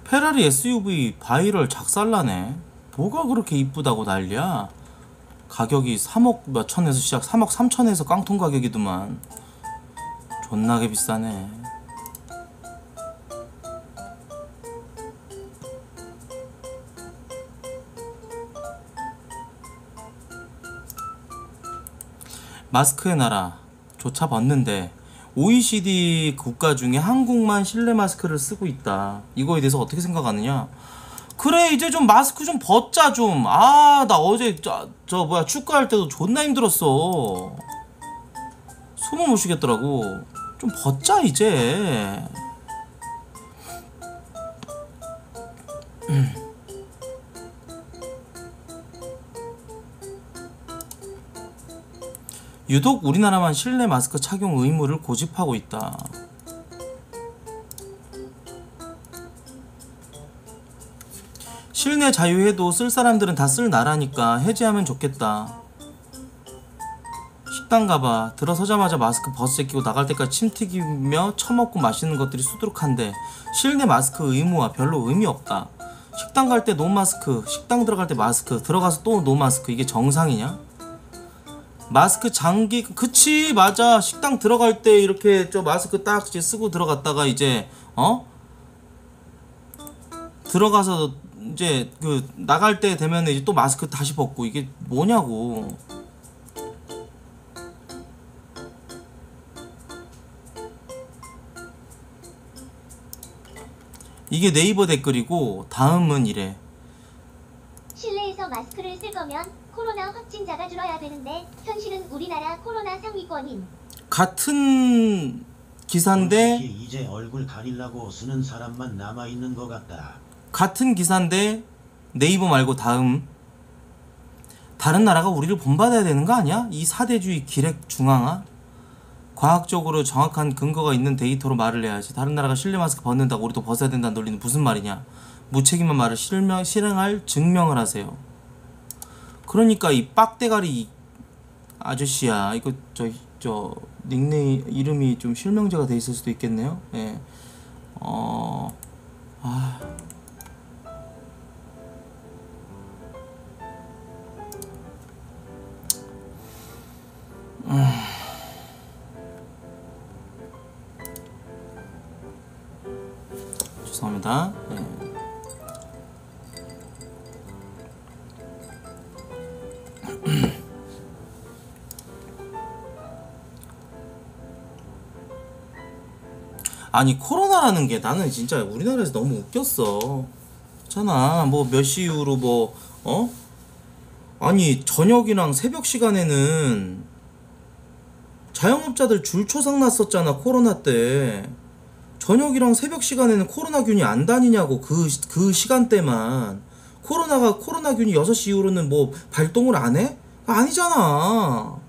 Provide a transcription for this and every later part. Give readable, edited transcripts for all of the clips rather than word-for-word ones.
페라리 SUV 바이럴 작살나네. 뭐가 그렇게 이쁘다고 난리야. 가격이 3억 몇천에서 시작, 3억 3천에서 깡통 가격이더만. 존나게 비싸네. 마스크의 나라 조차 벗는데 OECD 국가 중에 한국만 실내 마스크를 쓰고 있다. 이거에 대해서 어떻게 생각하느냐? 그래, 이제 좀 마스크 좀 벗자 좀. 아, 나 어제 저 뭐야 축구할 때도 존나 힘들었어. 숨을 못 쉬겠더라고. 좀 벗자 이제. 유독 우리나라만 실내 마스크 착용 의무를 고집하고 있다. 실내 자유해도 쓸 사람들은 다 쓸 나라니까 해제하면 좋겠다. 식당 가봐. 들어서자마자 마스크 벗어 끼고 나갈 때까지 침 튀기며 처먹고 마시는 것들이 수두룩한데 실내 마스크 의무와 별로 의미 없다. 식당 갈 때 노 마스크, 식당 들어갈 때 마스크, 들어가서 또 노 마스크. 이게 정상이냐? 마스크 장기, 그치, 맞아. 식당 들어갈 때 이렇게 저 마스크 딱 이제 쓰고 들어갔다가 이제 들어가서 이제 그 나갈 때 되면 이제 또 마스크 다시 벗고. 이게 뭐냐고. 이게 네이버 댓글이고 다음은 이래. 실내에서 마스크를 쓸 거면 코로나 확진자가 줄어야 되는데 현실은 우리나라 코로나 상위권인. 같은 기사인데 이제 얼굴 가리려고 쓰는 사람만 남아 있는 것 같다. 같은 기사인데 네이버 말고 다음. 다른 나라가 우리를 본받아야 되는 거 아니야? 이 사대주의 기렉 중앙아? 과학적으로 정확한 근거가 있는 데이터로 말을 해야지. 다른 나라가 실내 마스크 벗는다고 우리도 벗어야 된다는 논리는 무슨 말이냐? 무책임한 말을 실행할 증명을 하세요. 그러니까 이 빡대가리 아저씨야. 이거 저 닉네임 이름이 좀 실명제가 돼 있을 수도 있겠네요. 예. 죄송합니다. 네. 아니 코로나라는 게 나는 진짜 우리나라에서 너무 웃겼어. 그렇잖아. 뭐 몇 시 이후로 뭐 아니 저녁이랑 새벽 시간에는 자영업자들 줄 초상 났었잖아. 코로나 때 저녁이랑 새벽 시간에는 코로나균이 안 다니냐고. 그 시간대만 코로나균이 6시 이후로는 뭐 발동을 안 해? 아니잖아.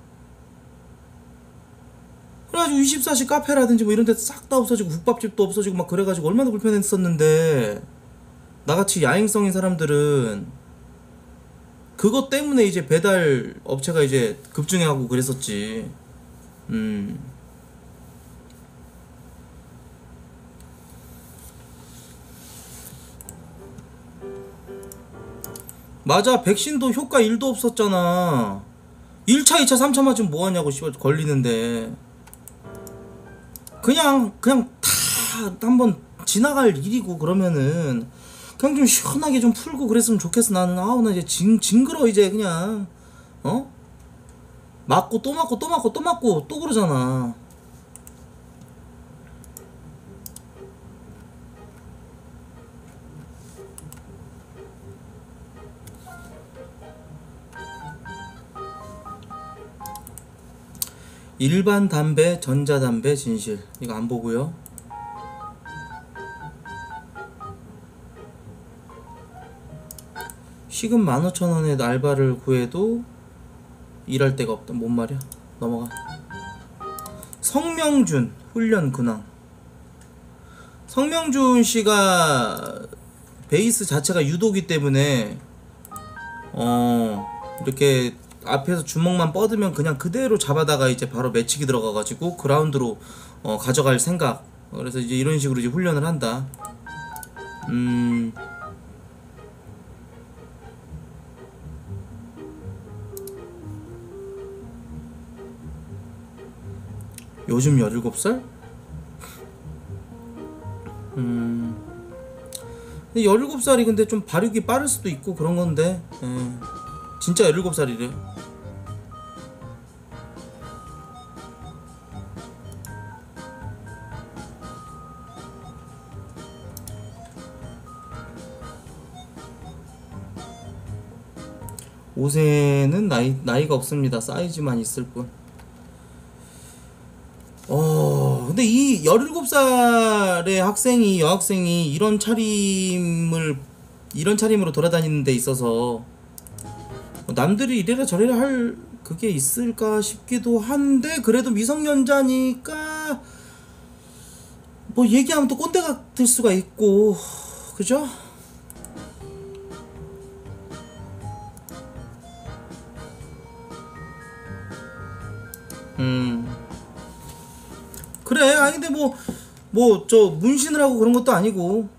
그래가지고 24시 카페라든지 뭐 이런 데 싹 다 없어지고 국밥집도 없어지고 막 그래가지고 얼마나 불편했었는데, 나같이 야행성인 사람들은 그것 때문에 이제 배달 업체가 이제 급증해가고 그랬었지. 맞아. 백신도 효과 1도 없었잖아. 1차 2차 3차 맞으면 뭐하냐고. 씨발 걸리는데 그냥 다 한번 지나갈 일이고, 그러면은 그냥 좀 시원하게 좀 풀고 그랬으면 좋겠어. 나는 아우 나 이제 징그러. 이제 그냥 맞고 또 맞고 또 맞고 또 맞고 또 그러잖아. 일반 담배, 전자담배 진실. 이거 안 보고요. 시급 15,000원에 알바를 구해도 일할 데가 없다. 뭔 말이야? 넘어가. 성명준 훈련 근황. 성명준 씨가 베이스 자체가 유도기 때문에 이렇게 앞에서 주먹만 뻗으면 그냥 그대로 잡아다가 이제 바로 매치기 들어가가지고 그라운드로 가져갈 생각. 그래서 이제 이런 식으로 이제 훈련을 한다. 요즘 17살? 17살이 근데 좀 발육이 빠를 수도 있고 그런 건데, 진짜 17살이래. 옷에는 나이가 없습니다. 사이즈만 있을 뿐. 근데 이 17살의 학생이, 여학생이 이런 차림으로 돌아다니는 데 있어서 남들이 이래라 저래라 할 그게 있을까 싶기도 한데, 그래도 미성년자니까 뭐 얘기하면 또 꼰대 같을 수가 있고, 그죠? 그래. 아니 근데 뭐 저 문신을 하고 그런 것도 아니고.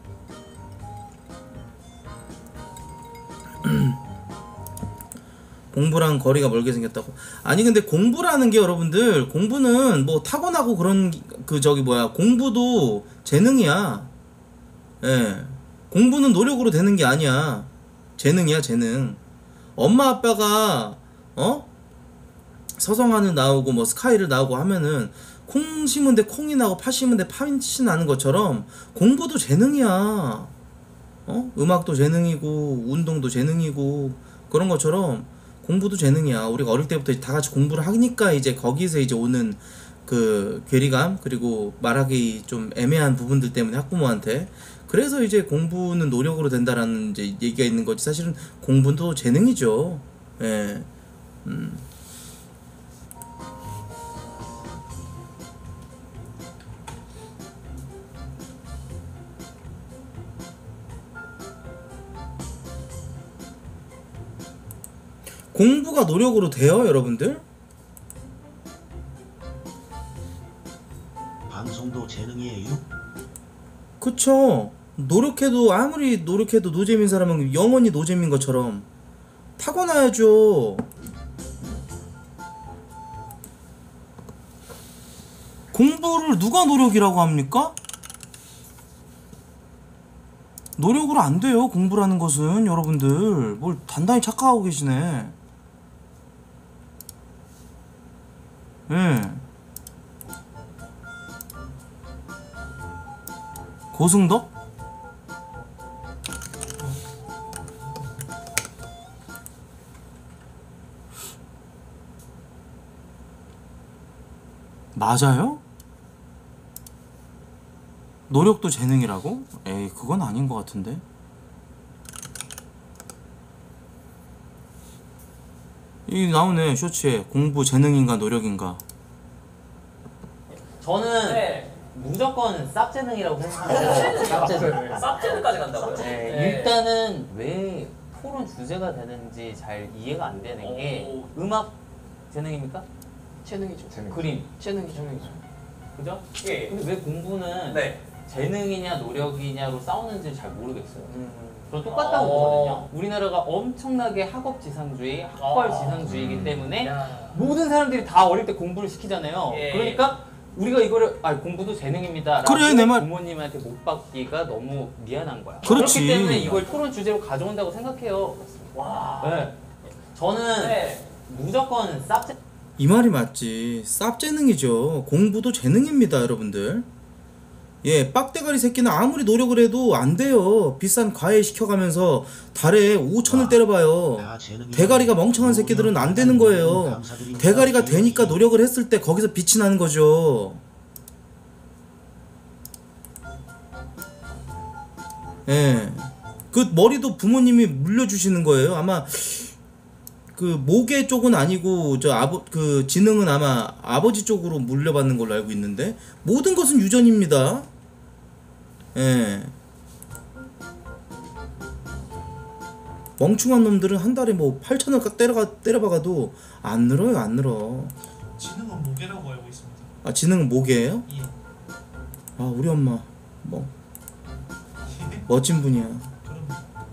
공부랑 거리가 멀게 생겼다고. 아니 근데 공부라는 게, 여러분들, 공부는 뭐 타고나고 그런 공부도 재능이야. 예. 공부는 노력으로 되는 게 아니야. 재능이야, 재능. 엄마 아빠가 서성하는 나오고 뭐 스카이를 나오고 하면은 콩 심은 데 콩이 나고 팥 심은 데 팥이 나는 것처럼 공부도 재능이야. 음악도 재능이고 운동도 재능이고 그런 것처럼 공부도 재능이야. 우리가 어릴 때부터 다 같이 공부를 하니까 이제 거기서 이제 오는 그 괴리감, 그리고 말하기 좀 애매한 부분들 때문에 학부모한테, 그래서 이제 공부는 노력으로 된다라는 이제 얘기가 있는 거지. 사실은 공부도 재능이죠. 예. 공부가 노력으로 돼요, 여러분들? 방송도 재능이에요? 그쵸. 아무리 노력해도 노잼인 사람은 영원히 노잼인 것처럼 타고나야죠. 공부를 누가 노력이라고 합니까? 노력으로 안 돼요, 공부라는 것은. 여러분들 뭘 단단히 착각하고 계시네. 예. 고승덕? 맞아요? 노력도 재능이라고? 에이, 그건 아닌 것 같은데. 이 나오네, 쇼츠에. 공부 재능인가 노력인가. 저는 네. 무조건 쌉재능이라고 생각합니다. 쌉재능. 쌉재능까지 간다고요? 네, 일단은 왜 토론 주제가 되는지 잘 이해가 안 되는 게, 음악 재능입니까? 재능이죠. 그림 재능이죠. 그죠? 예. 근데 왜 공부는 네. 재능이냐 노력이냐로 싸우는지 잘 모르겠어요. 저는 똑같다고 보거든요. 우리나라가 엄청나게 학업지상주의, 학벌지상주의이기 때문에 모든 사람들이 다 어릴 때 공부를 시키잖아요. 예. 그러니까 우리가 이거를 공부도 재능입니다 라고 그래, 내 말. 부모님한테 못 받기가 너무 미안한 거야. 그렇지. 그렇기 때문에 이걸 토론 주제로 가져온다고 생각해요. 와. 네. 저는 네. 무조건 쌉재. 이 말이 맞지. 쌉재능이죠. 공부도 재능입니다, 여러분들. 예, 빡대가리 새끼는 아무리 노력을 해도 안 돼요. 비싼 과외 시켜가면서 달에 5천을 때려봐요. 다 재능이 대가리가 멍청한 새끼들은 안 되는 거예요. 대가리가 되니까 노력을 했을 때 거기서 빛이 나는 거죠. 예, 그 머리도 부모님이 물려주시는 거예요. 아마 그 모계 쪽은 아니고 그 지능은 아마 아버지 쪽으로 물려받는 걸로 알고 있는데, 모든 것은 유전입니다. 예. 멍충한 놈들은 한 달에 뭐 8천을 때려박아도 안 늘어요, 안 늘어. 지능은 모계라고 알고 있습니다. 아, 지능은 모계예요? 예. 아, 우리 엄마 뭐 멋진 분이야. 그럼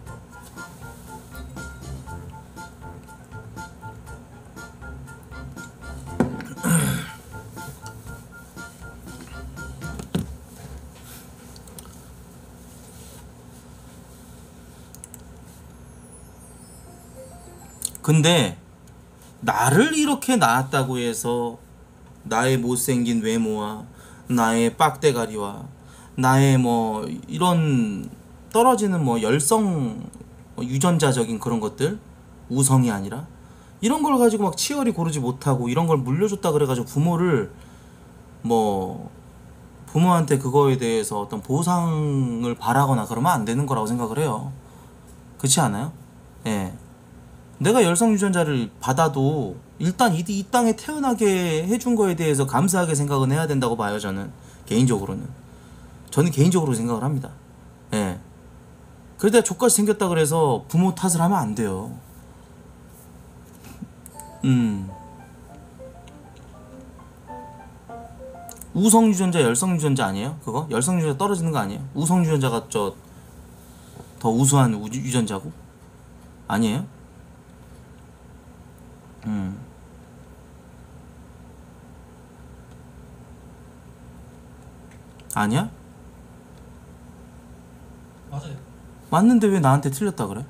근데 나를 이렇게 낳았다고 해서 나의 못생긴 외모와 나의 빡대가리와 나의 뭐 이런 떨어지는 뭐 열성 유전자적인 그런 것들, 우성이 아니라 이런 걸 가지고 막 치열이 고르지 못하고 이런 걸 물려줬다 그래가지고 부모를 뭐 부모한테 그거에 대해서 어떤 보상을 바라거나 그러면 안 되는 거라고 생각을 해요. 그렇지 않아요? 예. 내가 열성 유전자를 받아도 일단 이 땅에 태어나게 해준 거에 대해서 감사하게 생각은 해야 된다고 봐요. 저는 개인적으로 생각을 합니다. 예. 그러다 족같이 생겼다 그래서 부모 탓을 하면 안 돼요. 우성 유전자, 열성 유전자 아니에요? 그거? 열성 유전자 떨어지는 거 아니에요? 우성 유전자가 더 우수한 유전자고? 아니에요? 아니야? 맞아요. 맞는데 왜 나한테 틀렸다 그래?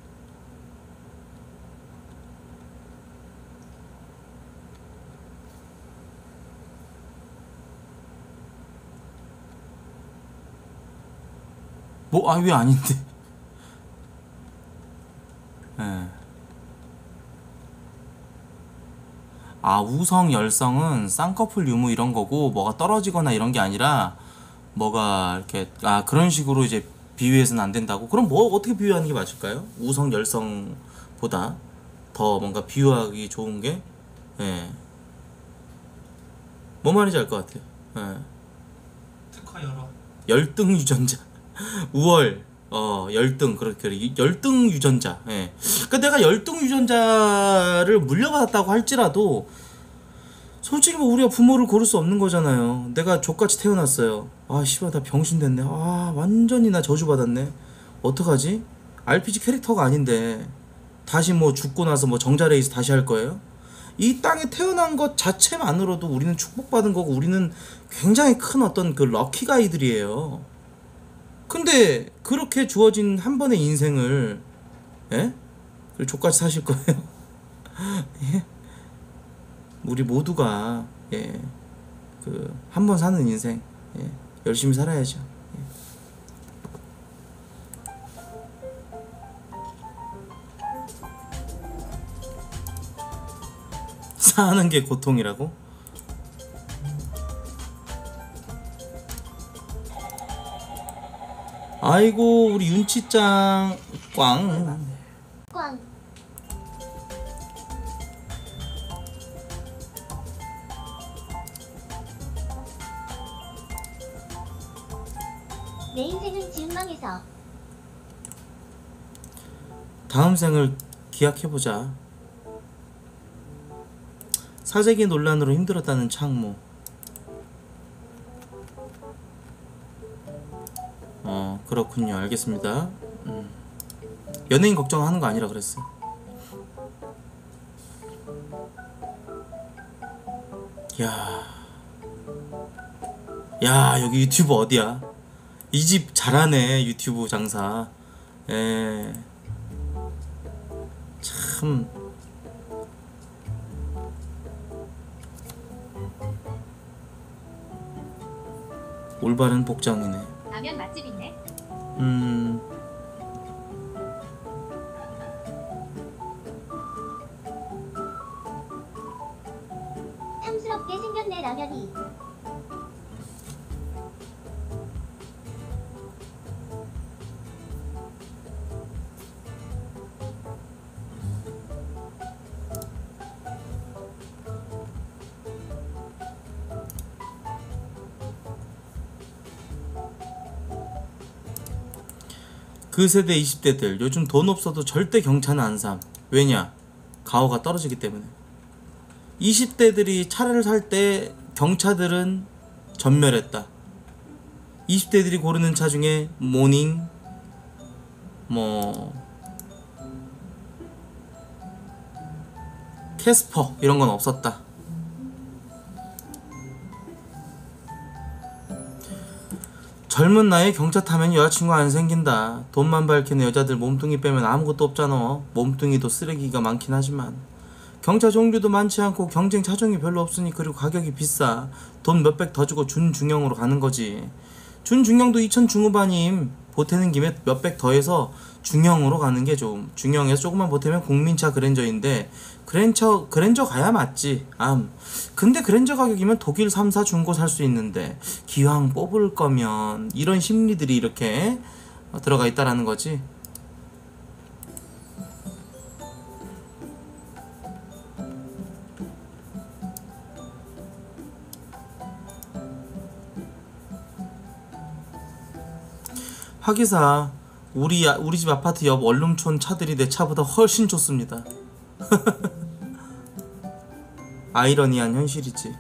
뭐, 왜 아닌데? 예. 우성 열성은 쌍꺼풀 유무 이런 거고 뭐가 떨어지거나 이런 게 아니라 뭐가 이렇게 그런 식으로 이제 비유해서는 안 된다고. 그럼 뭐 어떻게 비유하는 게 맞을까요? 우성 열성보다 더 뭔가 비유하기 좋은 게 예. 뭔 말인지 알 것 같아요. 예. 특화 열화. 열등 유전자. 우월 열등 그렇게 열등 유전자. 예. 그러니까 내가 열등 유전자를 물려받았다고 할지라도 솔직히 뭐 우리가 부모를 고를 수 없는 거잖아요. 내가 족같이 태어났어요. 씨발 나 병신 됐네. 완전히 나 저주받았네. 어떡하지? RPG 캐릭터가 아닌데 다시 뭐 죽고 나서 뭐 정자레이스 다시 할 거예요? 이 땅에 태어난 것 자체만으로도 우리는 축복받은 거고 우리는 굉장히 큰 어떤 그 럭키 가이들이에요. 근데 그렇게 주어진 한 번의 인생을 예? 족같이 사실 거예요? 예? 우리 모두가 예, 그 한 번 사는 인생 예, 열심히 살아야죠. 예. 사는 게 고통이라고? 아이고 우리 윤치짱 꽝. 꽝. 내 인생은 지은망해서. 다음 생을 기약해보자. 사재기 논란으로 힘들었다는 창모. 그렇군요. 알겠습니다. 연예인 걱정하는 거 아니라 그랬어. 야 여기 유튜브 어디야? 이 집 잘하네 유튜브 장사. 참 올바른 복장이네. 라면 맛집 있네. 탐스럽게 생겼네 라면이. 그 세대 20대들 요즘 돈 없어도 절대 경차는 안 삼. 왜냐? 가오가 떨어지기 때문에. 20대들이 차를 살 때 경차들은 전멸했다. 20대들이 고르는 차 중에 모닝, 뭐 캐스퍼 이런 건 없었다. 젊은 나이에 경차 타면 여자친구 안 생긴다. 돈만 밝히는 여자들 몸뚱이 빼면 아무것도 없잖아. 몸뚱이도 쓰레기가 많긴 하지만 경차 종류도 많지 않고 경쟁 차종이 별로 없으니 그리고 가격이 비싸. 돈 몇백 더 주고 준중형으로 가는 거지. 준중형도 2천 중후반임. 보태는 김에 몇백 더해서 중형으로 가는 게 좀. 중형에서 조금만 보태면 국민차 그랜저인데 그랜저 가야 맞지. 근데 그랜저 가격이면 독일 3사 중고 살 수 있는데 기왕 뽑을 거면 이런 심리들이 이렇게 들어가 있다라는 거지. 하기사 우리 집 아파트 옆 원룸촌 차들이 내 차보다 훨씬 좋습니다. 아이러니한 현실이지.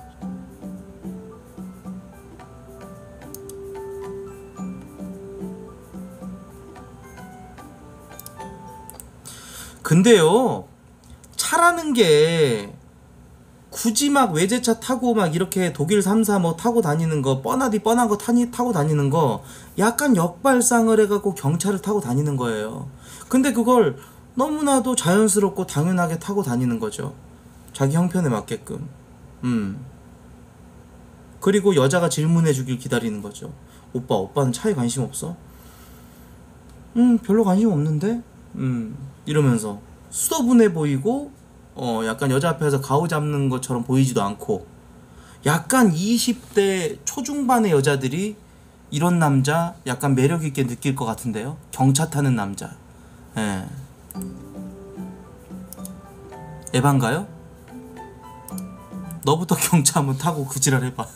근데요, 차라는 게 굳이 막 외제차 타고 막 이렇게 독일 3사 뭐 타고 다니는 거 뻔한 거 타고 다니는 거 약간 역발상을 해갖고 경차를 타고 다니는 거예요. 근데 그걸 너무나도 자연스럽고 당연하게 타고 다니는 거죠. 자기 형편에 맞게끔. 그리고 여자가 질문해 주길 기다리는 거죠. 오빠는 차에 관심 없어? 별로 관심 없는데? 이러면서 수더분해 보이고 약간 여자 앞에서 가오 잡는 것처럼 보이지도 않고 약간 20대 초중반의 여자들이 이런 남자 약간 매력있게 느낄 것 같은데요. 경차 타는 남자. 예. 에반가요? 너부터 경차 한번 타고 그 지랄 해봐.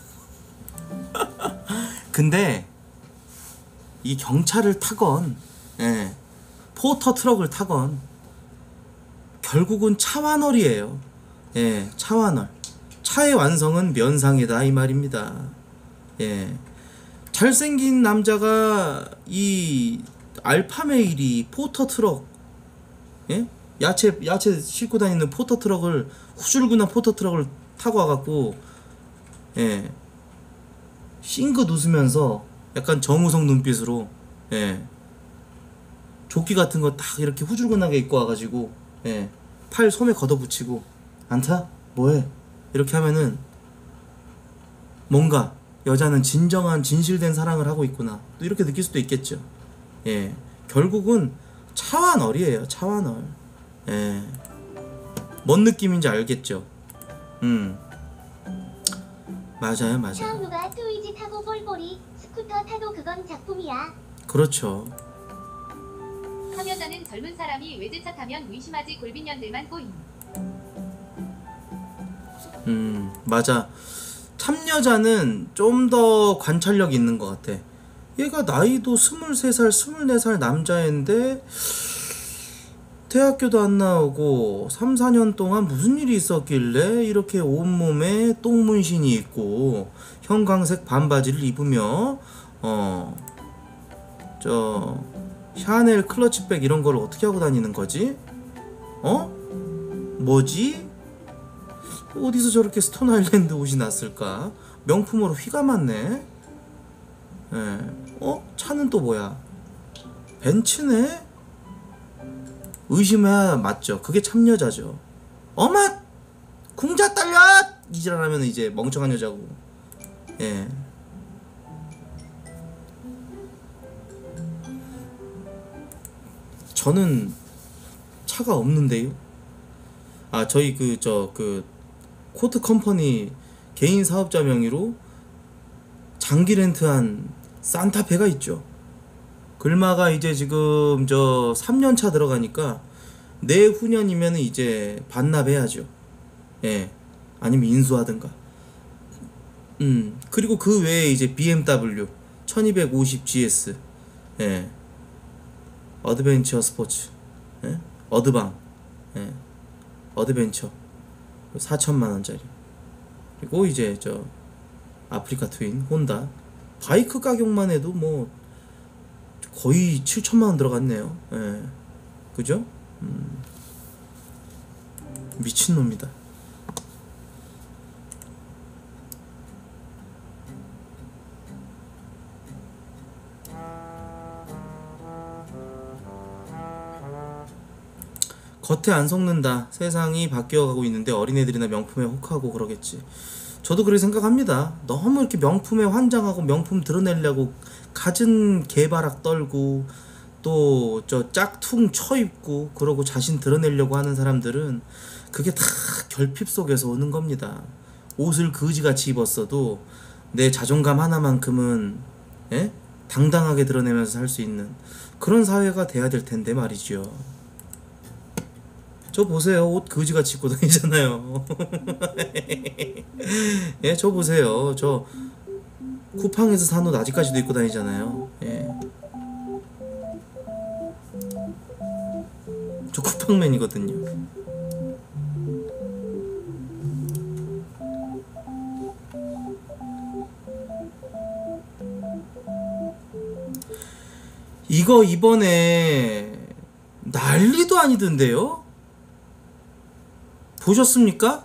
근데 이 경차를 타건 포터 트럭을 타건 결국은 차완월이에요. 예, 차완월. 차의 완성은 면상이다 이 말입니다. 예, 잘생긴 남자가 이 알파메일이 포터 트럭, 예? 야채 싣고 다니는 포터 트럭을 후줄근한 포터 트럭을 타고 와갖고 예, 싱긋 웃으면서 약간 정우성 눈빛으로 예, 조끼 같은 거 딱 이렇게 후줄근하게 입고 와가지고 예, 팔 소매 걷어붙이고 안 타? 뭐해? 이렇게 하면은 뭔가 여자는 진정한 진실된 사랑을 하고 있구나 또 이렇게 느낄 수도 있겠죠. 예, 결국은 차완월이에요. 차완월. 예, 뭔 느낌인지 알겠죠. 맞아요. 차은우가 트위지 타고 볼보리 스쿠터 타도 그건 작품이야. 그렇죠. 참여자는 젊은 사람이 외제차 타면 의심하지 골빈년들만 꼬임. 맞아. 참여자는 좀 더 관찰력이 있는 것 같아. 얘가 나이도 23살, 24살 남자인데 대학교도 안 나오고 3, 4년 동안 무슨 일이 있었길래 이렇게 온몸에 똥문신이 있고 형광색 반바지를 입으며 샤넬 클러치백 이런 걸 어떻게 하고 다니는 거지? 뭐지? 어디서 저렇게 스톤 아일랜드 옷이 났을까? 명품으로 휘가 많네. 예. 차는 또 뭐야? 벤츠네? 의심해야 맞죠. 그게 참여자죠. 어마! 궁자 딸려! 이지랄하면 이제 멍청한 여자고. 예. 저는 차가 없는데요. 저희 코트 컴퍼니 개인 사업자 명의로 장기 렌트한 산타페가 있죠. 글마가 이제 지금 3년차 들어가니까 내후년이면 이제 반납해야죠. 예. 아니면 인수하든가. 그리고 그 외에 이제 BMW 1250 GS. 예. 어드벤처 스포츠. 예? 어드방. 예. 어드벤처 4천만원짜리. 그리고 이제 아프리카 트윈 혼다. 바이크 가격만 해도 뭐 거의 7천만 원 들어갔네요. 예. 그죠? 미친놈이다. 겉에 안 속는다. 세상이 바뀌어가고 있는데 어린애들이나 명품에 혹하고 그러겠지. 저도 그렇게 생각합니다. 너무 이렇게 명품에 환장하고 명품 드러내려고 갖은 개바락 떨고 또 저 짝퉁 쳐입고 그러고 자신 드러내려고 하는 사람들은 그게 다 결핍 속에서 오는 겁니다. 옷을 거지같이 입었어도 내 자존감 하나만큼은 예? 당당하게 드러내면서 살 수 있는 그런 사회가 돼야 될 텐데 말이죠. 저 보세요. 옷 거지같이 입고 다니잖아요. 예, 저 보세요. 저 쿠팡에서 산 옷 아직까지도 입고 다니잖아요. 예. 저 쿠팡맨이거든요. 이거 이번에 난리도 아니던데요? 보셨습니까?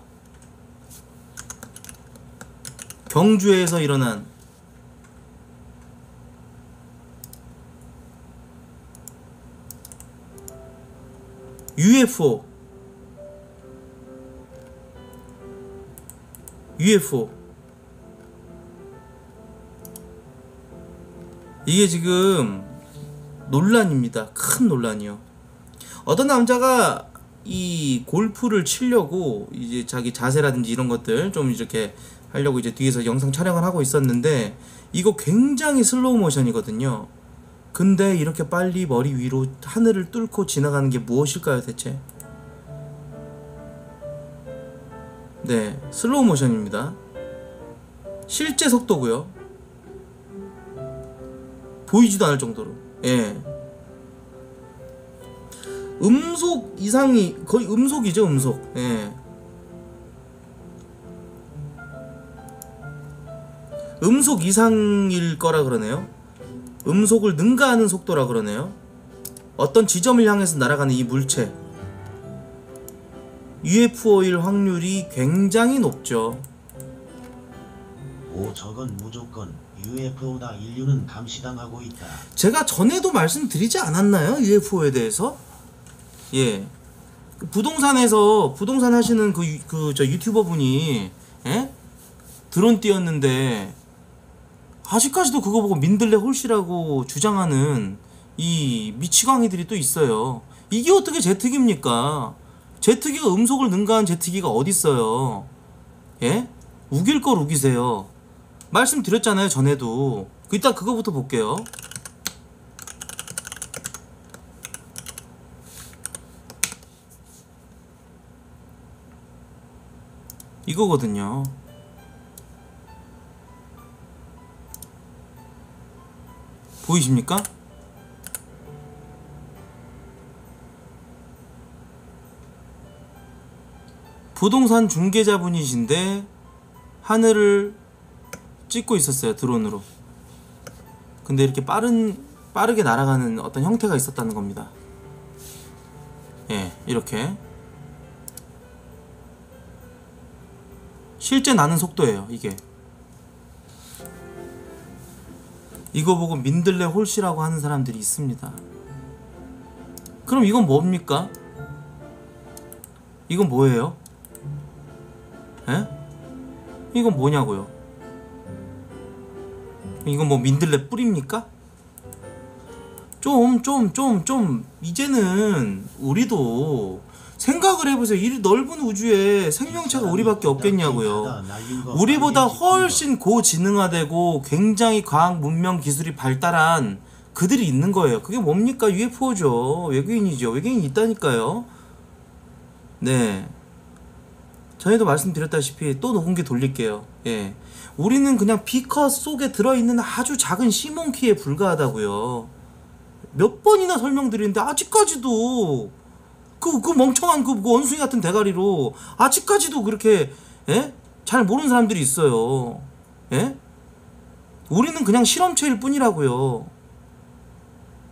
경주에서 일어난 UFO 이게 지금 논란입니다. 큰 논란이요. 어떤 남자가 이 골프를 치려고 이제 자기 자세라든지 이런 것들 좀 이렇게 하려고 이제 뒤에서 영상 촬영을 하고 있었는데 이거 굉장히 슬로우 모션이거든요. 근데 이렇게 빨리 머리 위로 하늘을 뚫고 지나가는 게 무엇일까요 대체? 네, 슬로우 모션입니다. 실제 속도고요. 보이지도 않을 정도로. 예. 음속 이상이 거의 음속이죠, 음속. 예. 음속 이상일 거라 그러네요. 음속을 능가하는 속도라 그러네요. 어떤 지점을 향해서 날아가는 이 물체 UFO일 확률이 굉장히 높죠. 오, 저건 무조건 UFO다. 인류는 감시당하고 있다. 제가 전에도 말씀드리지 않았나요? UFO에 대해서? 예. 부동산 하시는 저 유튜버 분이, 예? 드론 띄웠는데, 아직까지도 그거 보고 민들레 홀씨라고 주장하는 이 미치광이들이 또 있어요. 이게 어떻게 제트기입니까? 제트기가 음속을 능가한 제트기가 어딨어요? 예? 우길 걸 우기세요. 말씀드렸잖아요, 전에도. 일단 그거부터 볼게요. 이거거든요. 보이십니까? 부동산 중개자분이신데 하늘을 찍고 있었어요, 드론으로. 근데 이렇게 빠르게 날아가는 어떤 형태가 있었다는 겁니다. 예, 이렇게 실제 나는 속도예요, 이게. 이거 보고 민들레 홀씨라고 하는 사람들이 있습니다. 그럼 이건 뭡니까? 이건 뭐예요? 에? 이건 뭐냐고요? 이건 뭐 민들레 뿌립니까? 좀 이제는 우리도 생각을 해보세요. 이 넓은 우주에 생명체가 우리밖에 없겠냐고요. 우리보다 훨씬 고지능화되고 굉장히 과학 문명 기술이 발달한 그들이 있는 거예요. 그게 뭡니까? UFO죠. 외계인이죠. 외계인이 있다니까요. 네. 전에도 말씀드렸다시피 또 녹음기 돌릴게요. 예. 우리는 그냥 비커 속에 들어있는 아주 작은 시몬키에 불과하다고요. 몇 번이나 설명드리는데 아직까지도 그 멍청한 그 원숭이 같은 대가리로 아직까지도 그렇게, 예? 잘 모르는 사람들이 있어요. 예? 우리는 그냥 실험체일 뿐이라고요.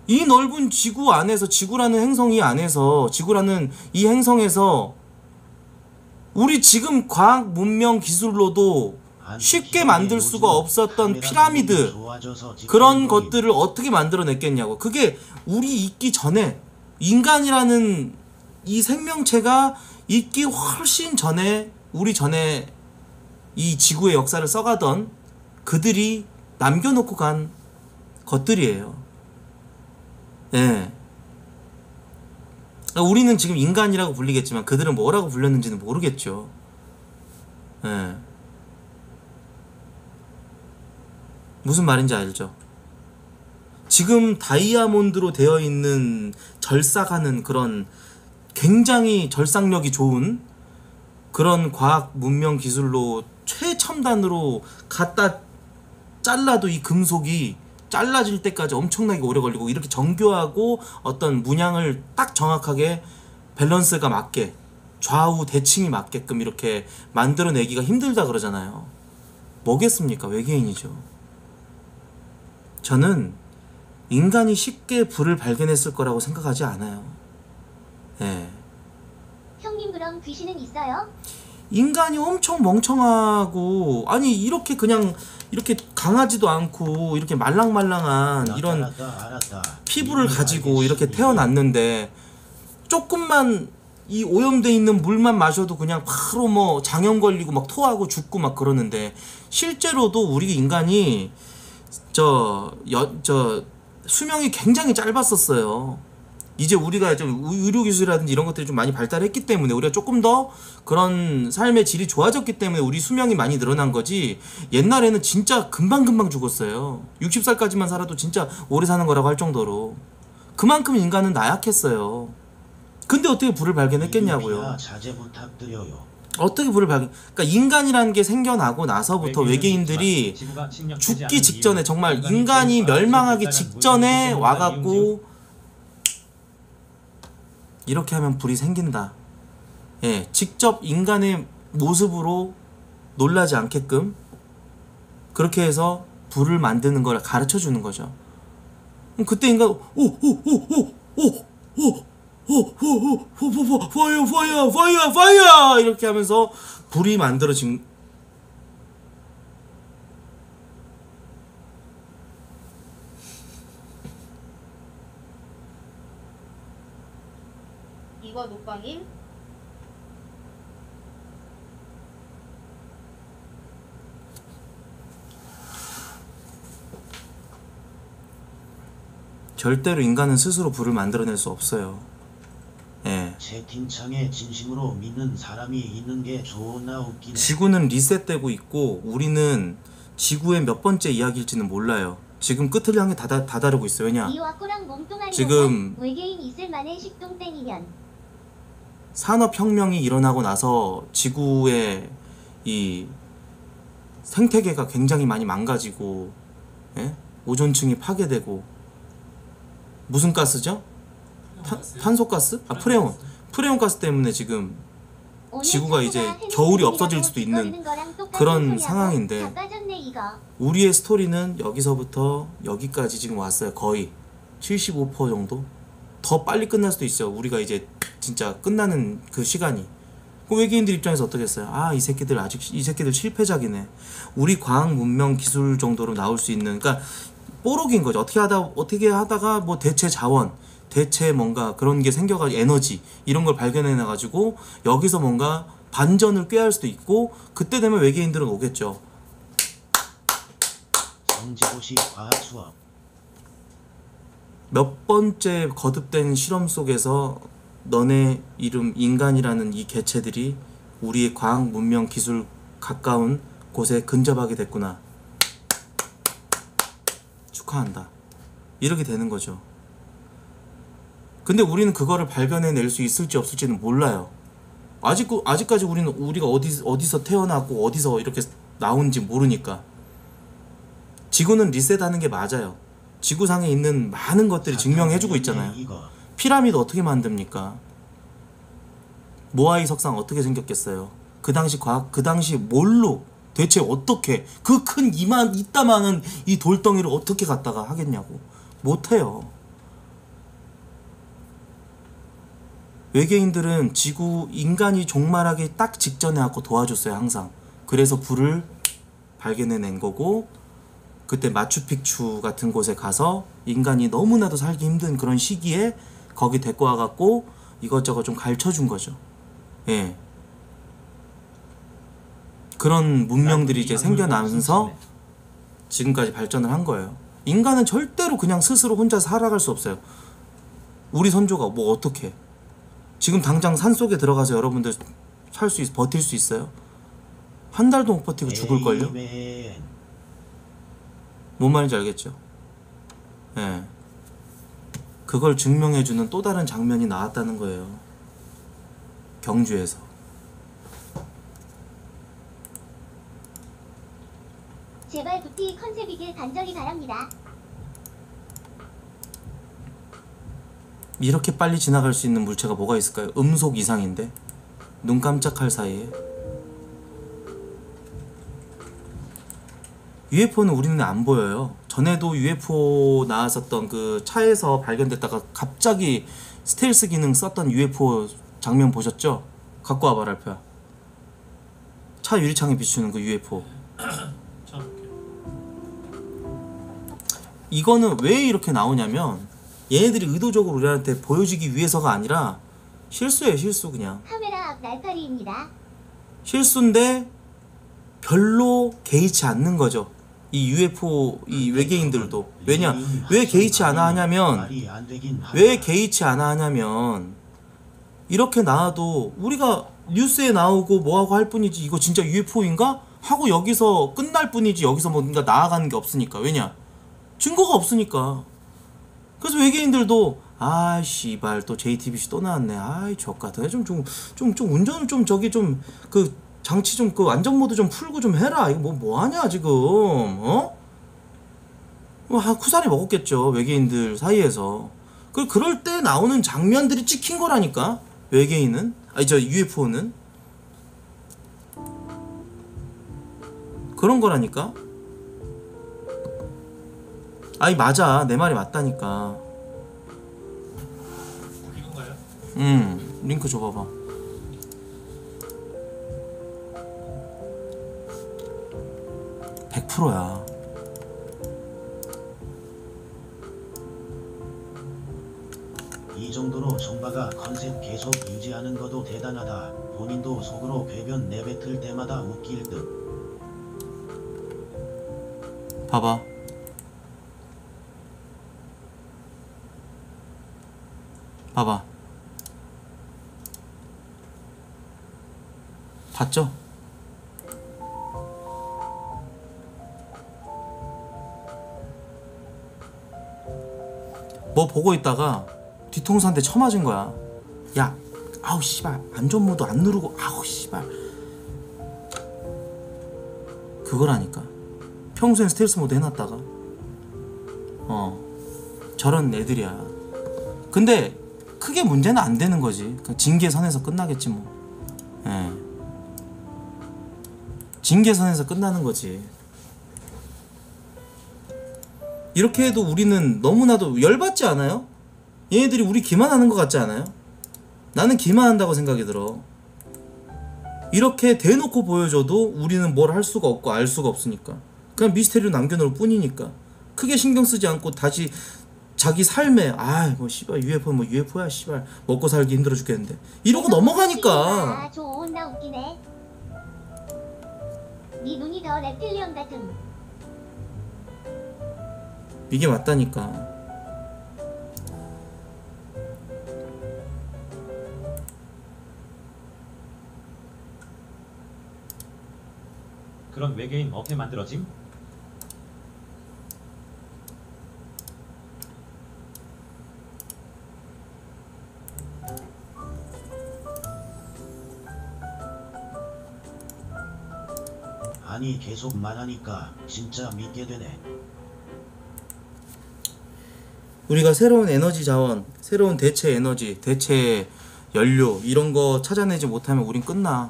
이 넓은 지구 안에서, 지구라는 행성 이 안에서, 지구라는 이 행성에서 우리 지금 과학 문명 기술로도 쉽게 만들 수가 없었던 피라미드, 그런 것들을 어떻게 만들어냈겠냐고. 그게 우리 있기 전에, 인간이라는 이 생명체가 있기 훨씬 전에, 우리 전에 이 지구의 역사를 써가던 그들이 남겨놓고 간 것들이에요. 예. 우리는 지금 인간이라고 불리겠지만 그들은 뭐라고 불렸는지는 모르겠죠. 예. 무슨 말인지 알죠? 지금 다이아몬드로 되어 있는 절삭하는 그런 굉장히 절삭력이 좋은 그런 과학 문명 기술로 최첨단으로 갖다 잘라도 이 금속이 잘라질 때까지 엄청나게 오래 걸리고, 이렇게 정교하고 어떤 문양을 딱 정확하게 밸런스가 맞게, 좌우 대칭이 맞게끔 이렇게 만들어내기가 힘들다 그러잖아요. 뭐겠습니까? 외계인이죠. 저는 인간이 쉽게 불을 발견했을 거라고 생각하지 않아요. 예. 형님 그럼 귀신은 있어요? 인간이 엄청 멍청하고, 아니 이렇게 그냥 이렇게 강하지도 않고 이렇게 말랑말랑한 이런 피부를 가지고 이렇게 태어났는데, 조금만 이 오염돼 있는 물만 마셔도 그냥 바로 뭐 장염 걸리고 막 토하고 죽고 막 그러는데, 실제로도 우리 인간이 수명이 굉장히 짧았었어요. 이제 우리가 좀 의료기술이라든지 이런 것들이 좀 많이 발달했기 때문에 우리가 조금 더 그런 삶의 질이 좋아졌기 때문에 우리 수명이 많이 늘어난 거지, 옛날에는 진짜 금방금방 죽었어요. 60살까지만 살아도 진짜 오래 사는 거라고 할 정도로. 그만큼 인간은 나약했어요. 근데 어떻게 불을 발견했겠냐고요. 자제 부탁드려요. 어떻게 불을 발견? 그러니까 인간이라는 게 생겨나고 나서부터 외계인들이 죽기 직전에, 정말 인간이 멸망하기 직전에 와갖고 이렇게 하면 불이 생긴다. 예, 직접 인간의 모습으로 놀라지 않게끔 그렇게 해서 불을 만드는 걸 가르쳐 주는 거죠. 그때 인간 파이어 이렇게 하면서 불이 만들어진. 이거 녹방임. 절대로 인간은 스스로 불을 만들어낼 수 없어요. 예. 채팅창에 진심으로 믿는 사람이 있는 게 좋나 웃기네. 지구는 리셋되고 있고 우리는 지구의 몇 번째 이야기일지는 몰라요. 지금 끝을 향해 다다르고 있어요. 왜냐? 이와 꼬랑 몸뚱아리 지금 외계인 있을 만한 식동땡이면 산업혁명이 일어나고 나서 지구의 이 생태계가 굉장히 많이 망가지고, 예? 오존층이 파괴되고. 무슨 가스죠? 탄소가스? 아, 프레온 가스 때문에 지금 지구가 이제 겨울이 없어질 수도 있는 그런 상황인데, 우리의 스토리는 여기서부터 여기까지 지금 왔어요. 거의 75% 정도? 더 빨리 끝날 수도 있어요. 우리가 이제 진짜 끝나는 그 시간이. 그 외계인들 입장에서 어떻겠어요? 아, 이 새끼들 실패작이네. 우리 과학 문명 기술 정도로 나올 수 있는, 그러니까 뽀록인 거죠. 어떻게 하다가 뭐 대체 자원, 대체 뭔가 그런 게 생겨가지고 에너지 이런 걸 발견해놔가지고 여기서 뭔가 반전을 꾀할 수도 있고, 그때 되면 외계인들은 오겠죠. 성지고시 과학 수업. 몇 번째 거듭된 실험 속에서 너네 이름 인간이라는 이 개체들이 우리의 과학 문명 기술 가까운 곳에 근접하게 됐구나. 축하한다. 이렇게 되는 거죠. 근데 우리는 그거를 발견해낼 수 있을지 없을지는 몰라요. 아직까지 우리가 어디서 태어나고 어디서 이렇게 나온지 모르니까. 지구는 리셋하는 게 맞아요. 지구상에 있는 많은 것들이 증명해주고 있잖아요. 피라미드 어떻게 만듭니까? 모아이 석상 어떻게 생겼겠어요? 그 당시 뭘로, 대체 어떻게 그 큰 이따만한 이 돌덩이를 어떻게 갖다가 하겠냐고. 못해요. 외계인들은 지구 인간이 종말하기 딱 직전에 갖고 도와줬어요 항상. 그래서 불을 발견해낸 거고, 그때 마추픽추 같은 곳에 가서 인간이 너무나도 살기 힘든 그런 시기에 거기 데리고 와갖고 이것저것 좀 가르쳐준 거죠. 예. 그런 문명들이 이제 생겨나면서 지금까지 발전을 한 거예요. 인간은 절대로 그냥 스스로 혼자 살아갈 수 없어요. 우리 선조가 뭐 어떻게 지금 당장 산속에 들어가서 여러분들 버틸 수 있어요? 한 달도 못 버티고 죽을걸요? 뭔 말인지 알겠죠? 예. 그걸 증명해주는 또 다른 장면이 나왔다는 거예요. 경주에서. 제발 부티 컨셉이길 간절히 바랍니다. 이렇게 빨리 지나갈 수 있는 물체가 뭐가 있을까요? 음속 이상인데? 눈 깜짝할 사이에. UFO는 우리는 안 보여요. 전에도 UFO 나왔었던 그 차에서 발견됐다가 갑자기 스텔스 기능 썼던 UFO 장면 보셨죠? 갖고 와봐 랄프야. 차 유리창에 비추는 그 UFO. 자, 볼게요. 이거는 왜 이렇게 나오냐면 얘네들이 의도적으로 우리한테 보여주기 위해서가 아니라 실수예요. 실수. 그냥 카메라 앞 날파리입니다. 실수인데 별로 개의치 않는 거죠. 이 UFO 이 외계인들도. 왜냐? 왜 개의치 않아 하냐면 이렇게 나와도 우리가 뉴스에 나오고 뭐하고 할 뿐이지 이거 진짜 UFO인가? 하고 여기서 끝날 뿐이지 여기서 뭔가 나아가는 게 없으니까. 왜냐? 증거가 없으니까. 그래서 외계인들도 아 씨발 또 JTBC 또 나왔네. 아이 족같아. 좀 운전을 좀 저기 좀 그 장치 좀 그 안전 모드 좀 풀고 좀 해라. 이거 뭐 하냐 지금? 어? 쿠사리 먹었겠죠 외계인들 사이에서. 그럴 때 나오는 장면들이 찍힌 거라니까. 외계인은 아니 저 UFO는 그런 거라니까. 아니 맞아 내 말이 맞다니까. 이건가요? 링크 줘봐봐. %야. 이 정도로 정바가 컨셉 계속 유지하는 것도 대단하다. 본인도 속으로 궤변 내뱉을 때마다 웃길 듯. 봐봐. 봐봐. 봤죠? 뭐 보고 있다가 뒤통수 한 대 쳐맞은 거야. 야, 아우 씨발 안전모드 안 누르고 아우 씨발. 그거라니까. 평소엔 스텔스 모드 해놨다가 저런 애들이야. 근데 크게 문제는 안 되는 거지. 징계선에서 끝나겠지 뭐. 예. 징계선에서 끝나는 거지. 이렇게 해도 우리는 너무나도 열받지 않아요? 얘네들이 우리 기만하는 것 같지 않아요? 나는 기만한다고 생각이 들어. 이렇게 대놓고 보여줘도 우리는 뭘 할 수가 없고 알 수가 없으니까. 그냥 미스테리로 남겨놓을 뿐이니까. 크게 신경 쓰지 않고 다시 자기 삶에 뭐 씨발 UFO 뭐 UFO야 씨발 먹고 살기 힘들어 죽겠는데 이러고 넘어가니까. 존나 웃기네. 네 눈이 더 랩틸리언 같음. 이게 맞다니까. 그런 외계인 어떻게 만들어짐? 아니 계속 말하니까 진짜 믿게 되네. 우리가 새로운 에너지 자원, 새로운 대체 에너지, 대체 연료 이런 거 찾아내지 못하면 우린 끝나.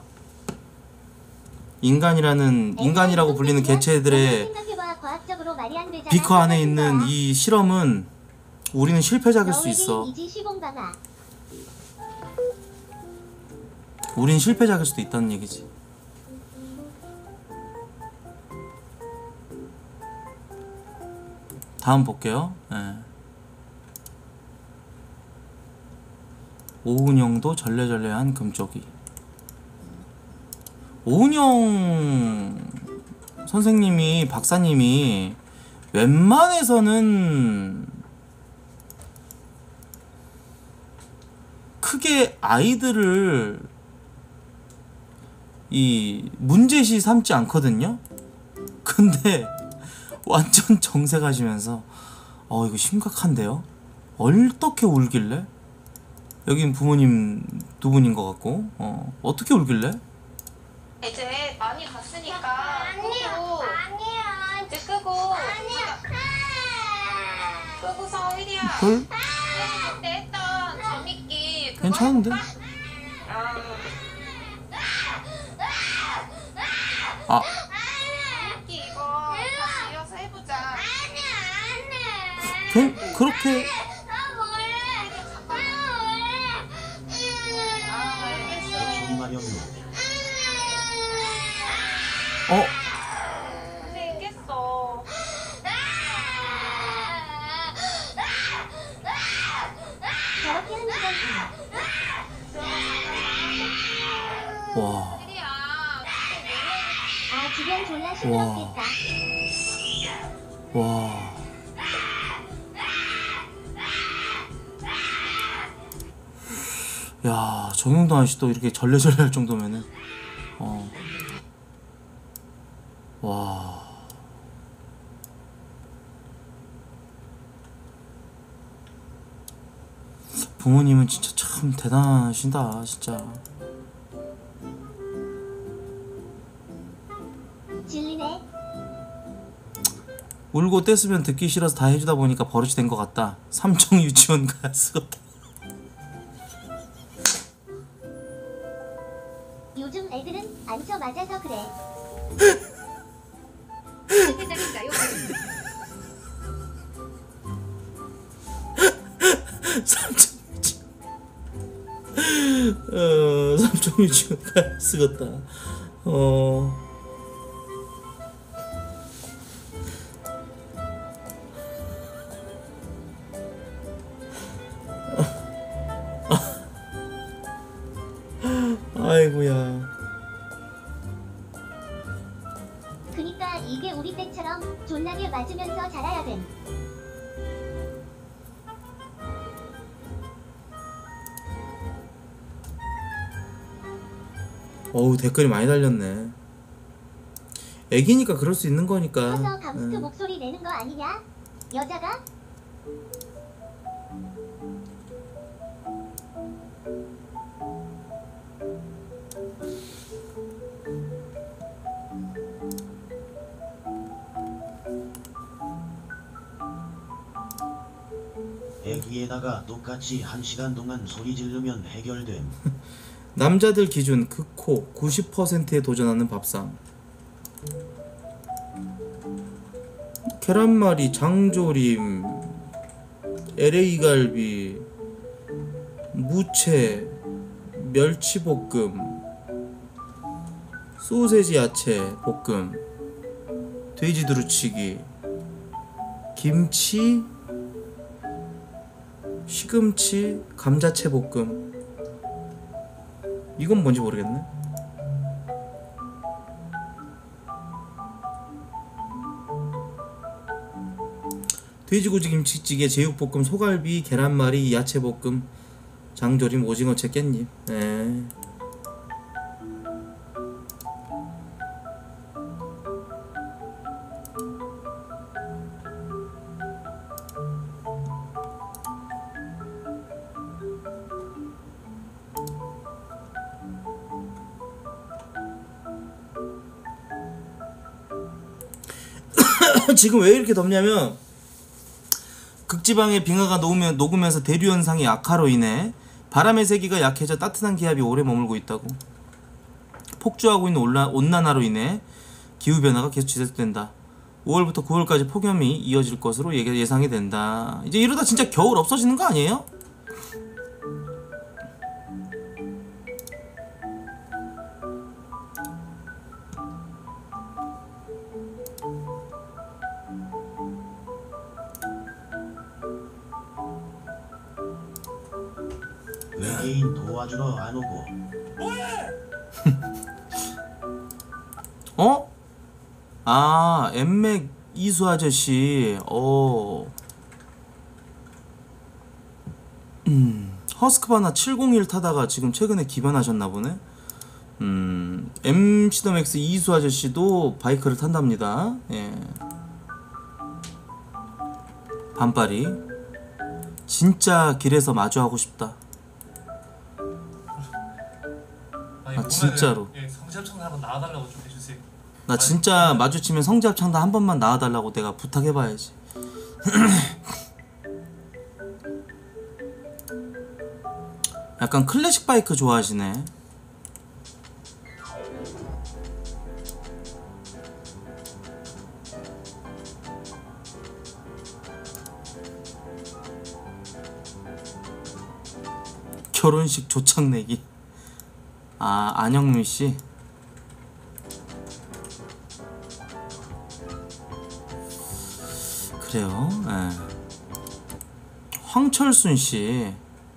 인간이라고 불리는 개체들의 비커 안에 있는 이 실험은 우리는 실패작일 수 있어. 우린 실패작일 수도 있다는 얘기지. 다음 볼게요. 예. 오은영도 절레절레한 금쪽이. 오은영 선생님이, 박사님이 웬만해서는 크게 아이들을 이 문제시 삼지 않거든요. 근데 완전 정색하시면서 이거 심각한데요? 어떻게 울길래? 여긴 부모님 두 분인 것 같고 어떻게 울길래? 이제 많이 봤으니까 끄고 아니야. 이제 끄고 끄고서 휘리야 별? 그때 했던 재밌기 그거 괜찮은데? 해볼까? 아, 재밌기 이거 다시 이어서 해보자. 그렇게 알겠어. 조마령요. 선생님 깼어. 저렇게 하는 건 와, 휘리야 아, 주변 졸라 시끄럽겠다. 와. 야, 정용돈 아저씨도 이렇게 절레절레 할 정도면은 와. 부모님은 진짜 참 대단하신다, 진짜. 진리네. 울고 뗐으면 듣기 싫어서 다 해주다 보니까 버릇이 된 것 같다. 삼청 유치원 가야 쓰겄다. 요즘 애들은 앉혀 맞아서 그래. 실패작인가요? 삼청 유치원 삼청 유치원 가야 쓰겄다. 아이고야. 그니까 이게 우리 때처럼 존나게 맞으면서 자라야 됨. 어우, 댓글이 많이 달렸네. 애기니까 그럴 수 있는 거니까. 커서 감스트 목소리 내는 거 아니냐? 여자가? 애기에다가 똑같이 1시간 동안 소리 지르면 해결됨. 남자들 기준 극호 90%에 도전하는 밥상. 계란말이, 장조림, LA갈비, 무채, 멸치볶음, 소세지 야채 볶음, 돼지 두루치기, 김치, 시금치, 감자채 볶음. 이건 뭔지 모르겠네. 돼지고기 김치찌개, 제육볶음, 소갈비, 계란말이, 야채볶음, 장조림, 오징어채, 깻잎. 네. 지금 왜 이렇게 덥냐면 극지방의 빙하가 녹으면서 대류 현상이 악화로 인해 바람의 세기가 약해져 따뜻한 기압이 오래 머물고 있다고. 폭주하고 있는 온난화로 인해 기후변화가 계속 지속된다. 5월부터 9월까지 폭염이 이어질 것으로 예상이 된다. 이제 이러다 진짜 겨울 없어지는 거 아니에요? 애인 도와주러 안 오고. 어? 아, 엠맥 이수 아저씨. 허스크바나 701 타다가 지금 최근에 기변하셨나 보네. MC 더 맥스 이수 아저씨도 바이크를 탄답니다. 예. 반팔이. 진짜 길에서 마주하고 싶다. 아니, 아, 진짜로. 예, 성지합창 한번 나와달라고 좀 해주세요. 나 진짜 마주치면 성지합창단 한 번만 나와달라고 내가 부탁해봐야지. 약간 클래식 바이크 좋아하시네. 결혼식 조창 내기. 아, 안영미 씨. 그래요. 예. 황철순 씨.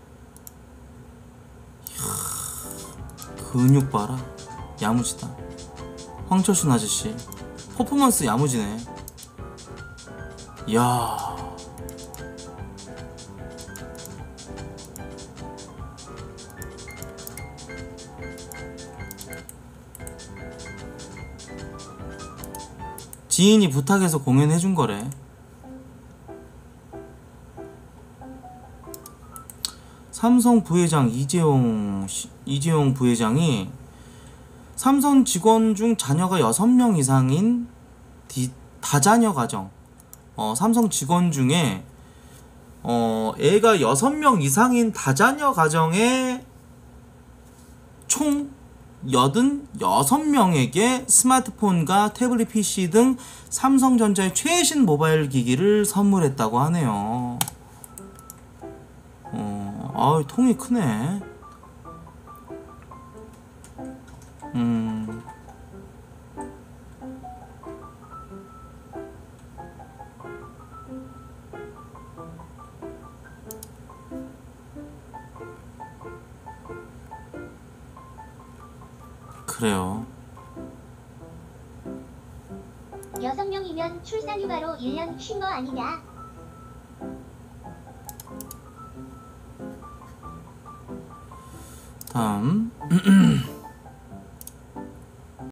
이야, 근육 봐라. 야무지다. 황철순 아저씨. 퍼포먼스 야무지네. 이야. 지인이 부탁해서 공연해준 거래. 삼성 부회장 이재용 부회장이 삼성 직원 중 자녀가 6명 이상인 다자녀 가정, 삼성 직원 중에 애가 6명 이상인 다자녀 가정에 총 86명에게 스마트폰과 태블릿 PC 등 삼성전자의 최신 모바일 기기를 선물했다고 하네요. 통이 크네. 그래요. 6명이면 출산휴가로 1년 쉰 거 아니냐? 다음